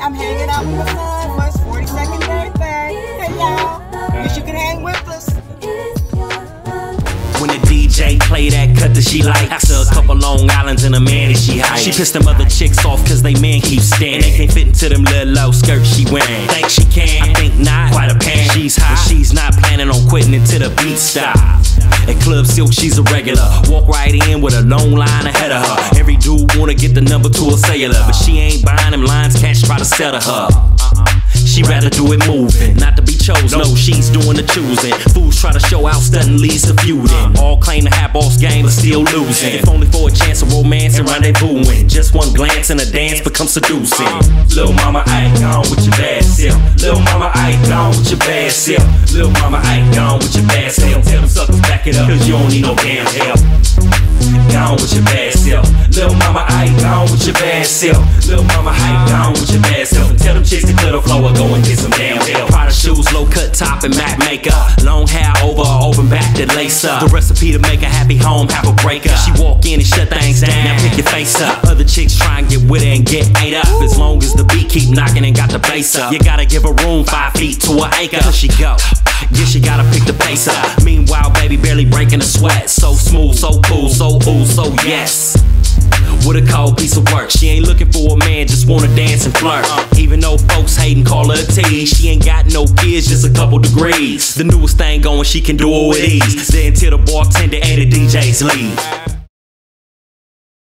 I'm hanging out with my son for his 42nd birthday. Hey y'all, wish you could hang with us. When the DJ play that cut that she like, after a couple Long Islands and a man that she hide, she pissed them other chicks off cause they men keep staring. They can't fit into them little low skirts she wearing. Think she can? I think not. Quite apparent she's high, but she's not planning on quitting until the beat stop. At Club Silk she's a regular, walk right in with a long line ahead of her. Every dude wanna get the number to a cellular, but she ain't buying them lines cats try to sell to her. She rather do it moving, not to be chosen. No, she's doing the choosing. Fools try to show out, stunting leads to feuding. All claim to have boss game, but still losing. If only for a chance of romance and rendezvousing. Just one glance and a dance becomes seducing. Lil' mama, I ain't gone with your bad self. Lil' mama, I ain't gone with your bad self. Lil' mama, I ain't gone with your bad self. Tell them suckers back it up, cause you don't need no damn help. Gone with your bad self. Lil' mama, I ain't gone with your bad self. Lil' mama, I ain't gone with your bad self. And tell them chicks to clear the floor or go and get some damn help. Prada shoes, low cut top and matte makeup. Long hair over or open back that lace up. The recipe to make a happy home, have a breakup. She walk in and shut things down, now pick your face up. Other chicks try and get with her and get ate up. As long as the beat keep knocking and got the bass up. You gotta give her room 5 feet to an acre. Cause she go, yeah, she gotta pick the pace up. Meanwhile, baby barely breaking a sweat. So smooth, so cool, so ooh, so yes. With a cold piece of work, she ain't looking for a man, just wanna dance and flirt. Even though folks hatin', call her a tease. She ain't got no kids, just a couple degrees. The newest thing going, she can do it with ease. Then till the bartender and the DJs leave.